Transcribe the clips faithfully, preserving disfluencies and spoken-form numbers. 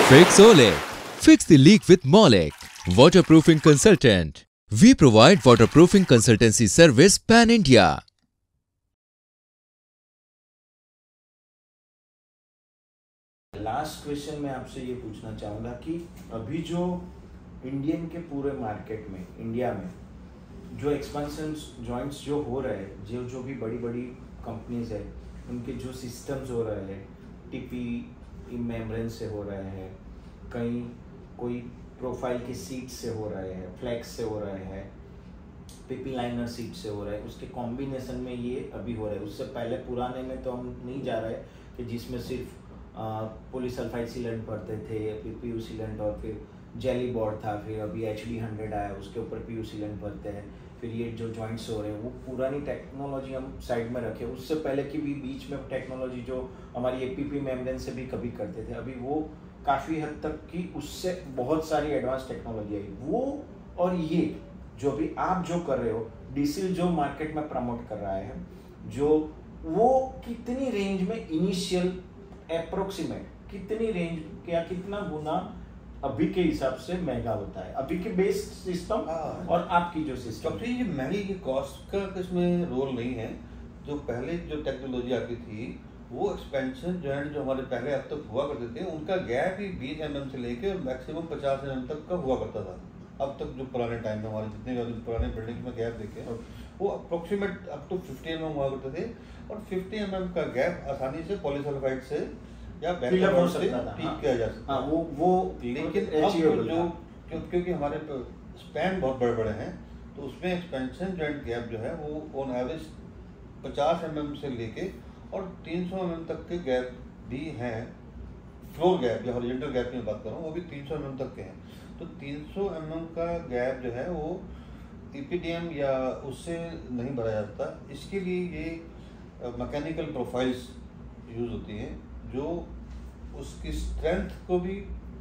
Fix Olek. Fix the leak with Molek. Waterproofing consultant. We provide waterproofing consultancy service pan India. Last question मैं आपसे ये पूछना चाहूँगा कि अभी जो इंडियन के पूरे मार्केट में, इंडिया में जो एक्सपेंशन जॉइंट्स जो हो रहे हैं, जो जो भी बड़ी बड़ी कंपनीज है, उनके जो सिस्टम्स हो रहे हैं, टीपी मेम्ब्रेन से हो रहे हैं, कहीं कोई प्रोफाइल की सीट से हो रहे हैं, फ्लैक्स से हो रहे हैं, पीपी लाइनर सीट से हो रहा है, उसके कॉम्बिनेशन में ये अभी हो रहा है। उससे पहले पुराने में तो हम नहीं जा रहे कि जिसमें सिर्फ पॉलीसल्फाइड सीलेंट भरते थे, फिर पीयू सीलेंट और फिर जेली बोर्ड था, फिर अभी एच डी हंड्रेड आया, उसके ऊपर पीयू सीलेंट भरते हैं। फिर ये जो जॉइंट्स हो रहे हैं वो पुरानी टेक्नोलॉजी हम साइड में रखे। उससे पहले की भी बीच में टेक्नोलॉजी जो हमारी ए पी पी मेम्ब्रेन से भी कभी करते थे, अभी वो काफ़ी हद तक की उससे बहुत सारी एडवांस टेक्नोलॉजी आई। वो और ये जो भी आप जो कर रहे हो, डीसील जो मार्केट में प्रमोट कर रहा है, जो वो कितनी रेंज में इनिशियल अप्रोक्सीमेट कितनी रेंज या कितना गुना अभी के हिसाब से महंगा होता है, अभी के बेस सिस्टम और आपकी जो सिस्टम? सबसे ये महंगी की कॉस्ट का इसमें रोल नहीं है। जो पहले जो टेक्नोलॉजी आती थी वो एक्सपेंशन जॉइंट जो हमारे पहले अब तक हुआ करते थे, उनका गैप ही बीस एम एम से लेके मैक्सिमम पचास एम एम तक का हुआ करता था। अब तक जो पुराने टाइम में हमारे जितने भी पुराने बिल्डिंग में गैप देखे वो approximate up to fifty M M हुआ करते थे, और फिफ्टी एम एम का गैप आसानी से पॉलीसल्फाइड से या बैकग्राउंड से ठीक किया जा सकता है। वो वो लेकिन अब जो क्यों, क्योंकि हमारे स्पैन बहुत बड़े बड़े हैं, तो उसमें एक्सपेंशन जॉइंट गैप जो है वो ऑन एवरेज पचास एम एम से लेके और तीन सौ एम एम तक के गैप भी हैं। फ्लोर गैप या हॉरिजॉन्टल गैप की बात कर रहा हूँ, वो भी तीन सौ एम एम तक के हैं। तो तीन सौ एम एम का गैप जो है वो ई पी डी एम या उससे नहीं भरा जाता। इसके लिए ये मैकेनिकल प्रोफाइल्स यूज होती हैं जो उसकी स्ट्रेंथ को भी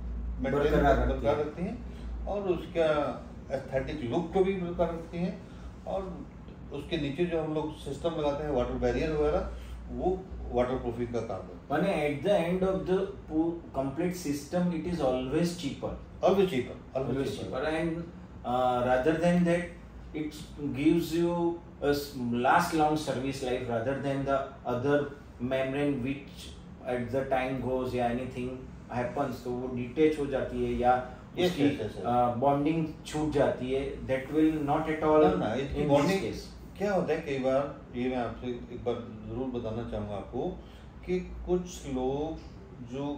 बरकरार रखती हैं और उसका एस्थेटिक लुक को भी बरकरार रखती हैं, और उसके नीचे जो हम लोग सिस्टम लगाते हैं वाटर बैरियर वगैरह, वो वाटर प्रूफिंग का काम है। माने at the end of the complete system it is always cheaper, always cheaper, always cheaper, and rather than that it gives you a last long service life rather than the other membrane which at the time goes या anything happens तो वो detach हो जाती है या उसकी bonding छूट जाती है। that will not at all ना, in this case क्या होता है, कई बार ये मैं आपसे एक बार जरूर बताना चाहूँगा आपको कि कुछ लोग जो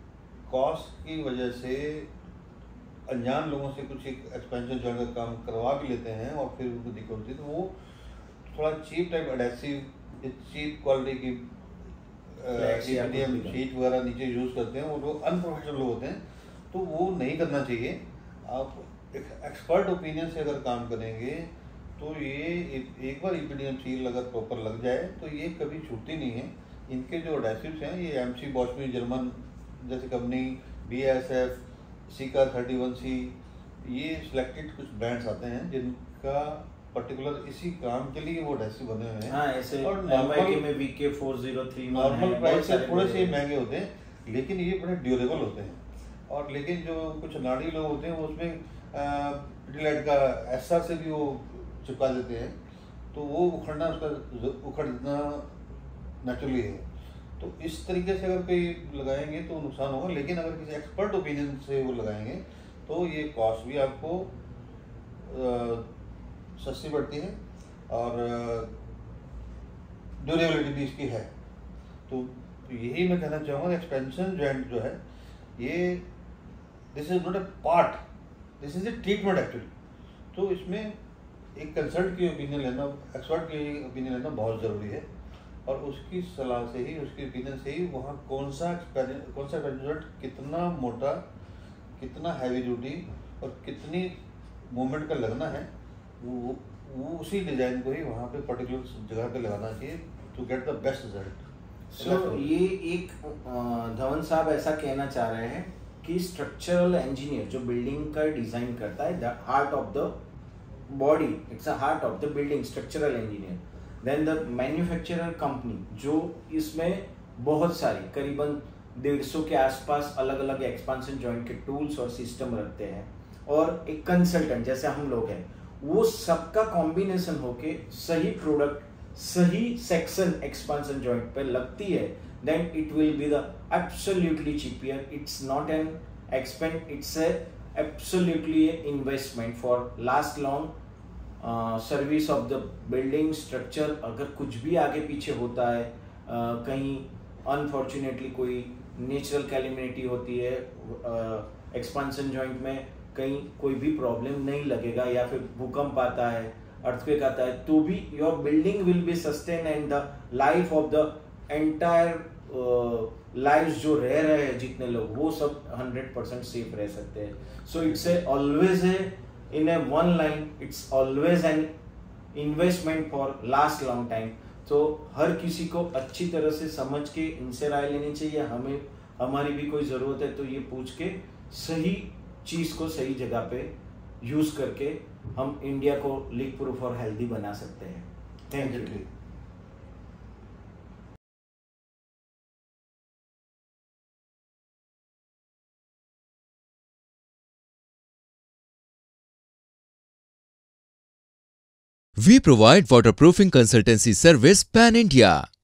कॉस्ट की वजह से अनजान लोगों से कुछ एक एक्सपेंशन जॉइंट का काम करवा भी लेते हैं और फिर उनको दिक्कत होती है, तो वो थोड़ा cheap type adhesive cheap quality की शीट वगैरह नीचे यूज़ करते हैं, वो लोग अनप्रोफेशनल लोग होते हैं, तो वो नहीं करना चाहिए। आप एक एक्सपर्ट ओपिनियन से अगर काम करेंगे तो ये एक बार E P D M seal अगर प्रॉपर लग जाए तो ये कभी छूटती नहीं है। इनके जो एडेसिव्स हैं ये एम सी बॉश में जर्मन जैसे company, B S F, Sika thirty one C, ये सिलेक्टेड कुछ ब्रांड्स आते हैं जिनका पर्टिकुलर इसी काम के लिए वो एडेसिव बने हुए हैं। हाँ, ऐसे और नॉर्मल में V K four zero three normal price से थोड़े से महंगे होते हैं, लेकिन ये बड़े ड्यूरेबल होते हैं। और लेकिन जो कुछ नाड़ी लोग होते हैं वो उसमें पिडिलाइट का एसआर से भी वो चिपका देते हैं, तो वो उखड़ना उसका उखड़ना नेचुरली है। तो इस तरीके से अगर कोई लगाएंगे तो नुकसान होगा, लेकिन अगर किसी एक्सपर्ट ओपिनियन से वो लगाएंगे तो ये कॉस्ट भी आपको सस्ती पड़ती है और ड्यूरेबिलिटी भी इसकी है। तो यही मैं कहना चाहूँगा, एक्सपेंशन जॉइंट जो है ये this is not a part, this is a treatment actually. तो इसमें एक कंसल्ट की ओपिनियन लेना, एक्सपर्ट की ओपिनियन लेना बहुत ज़रूरी है, और उसकी सलाह से ही, उसकी ओपिनियन से ही वहाँ कौन सा कौन सा एक्सपेंशन कितना मोटा, कितना हैवी ड्यूटी और कितनी मूवमेंट का लगना है, वो वो उसी डिज़ाइन को ही वहाँ पे पर्टिकुलर जगह पे लगाना चाहिए to get the best result. So ये एक धवन साहब ऐसा कहना चाह रहे हैं कि स्ट्रक्चरल इंजीनियर जो बिल्डिंग का डिज़ाइन करता है, the heart of the body, it's a heart of the building, structural engineer. Then the manufacturer company जो इसमें बहुत सारी करीबन डेढ़ सौ के आसपास अलग अलग एक्सपांशन जॉइंट के टूल्स और सिस्टम रखते हैं, और एक कंसल्टेंट जैसे हम लोग हैं, वो सबका कॉम्बिनेशन होके सही प्रोडक्ट सही सेक्शन एक्सपांशन जॉइंट पे लगती है, then it will be the absolutely cheaper. It's not an expense, it's a absolutely investment for last long service of the building structure. अगर कुछ भी आगे पीछे होता है, uh, कहीं अनफॉर्चुनेटली कोई नेचुरल कैलिमिनिटी होती है एक्सपांशन जॉइंट में, कहीं कोई भी प्रॉब्लम नहीं लगेगा, या फिर भूकंप आता है, अर्थक्वेक आता है, तो भी your building will be sustain and the life of the entire life जो रह रहे हैं जितने लोग, वो सब हंड्रेड परसेंट सेफ रह सकते हैं. So it's a always a in a one line, it's always an investment for last long time. तो हर किसी को अच्छी तरह से समझ के इनसे राय लेनी चाहिए. हमें हमारी भी कोई ज़रूरत है तो ये पूछ के सही चीज़ को सही जगह पे यूज़ करके हम इंडिया को लीक प्रूफ और हेल्दी बना सकते हैं. Thank you. We provide waterproofing consultancy service pan India.